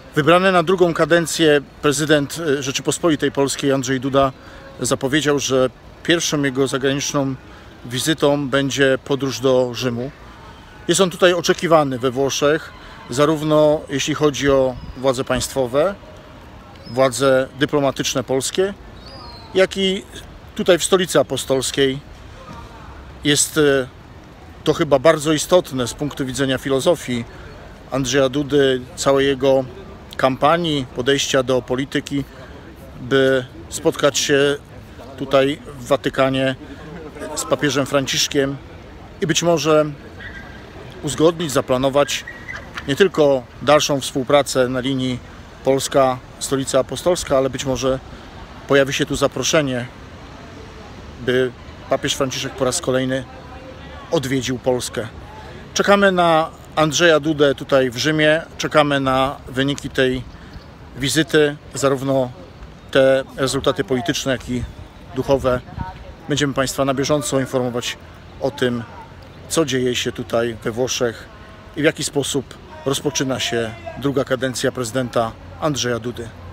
Wybrany na drugą kadencję prezydent Rzeczypospolitej Polskiej Andrzej Duda zapowiedział, że pierwszą jego zagraniczną wizytą będzie podróż do Rzymu. Jest on tutaj oczekiwany we Włoszech, zarówno jeśli chodzi o władze państwowe, władze dyplomatyczne polskie, jak i tutaj w Stolicy Apostolskiej. Jest to chyba bardzo istotne z punktu widzenia filozofii Andrzeja Dudy, całej jego kampanii, podejścia do polityki, by spotkać się tutaj w Watykanie z papieżem Franciszkiem i być może uzgodnić, zaplanować nie tylko dalszą współpracę na linii Polska-Stolica Apostolska, ale być może pojawi się tu zaproszenie, by papież Franciszek po raz kolejny odwiedził Polskę. Czekamy na Andrzeja Dudę tutaj w Rzymie, czekamy na wyniki tej wizyty, zarówno te rezultaty polityczne, jak i duchowe. Będziemy Państwa na bieżąco informować o tym, co dzieje się tutaj we Włoszech i w jaki sposób rozpoczyna się druga kadencja prezydenta Andrzeja Dudy.